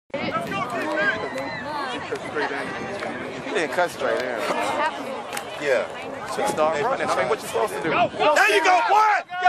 He didn't cut straight in. Yeah. She started running. I mean, what you supposed to do? There you go, boy!